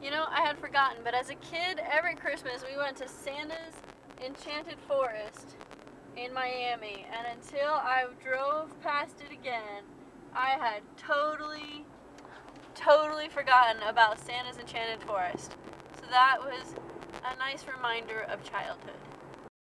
You know, I had forgotten, but as a kid, every Christmas we went to Santa's Enchanted Forest in Miami, and until I drove past it again, I had totally forgotten about Santa's Enchanted Forest. So that was a nice reminder of childhood.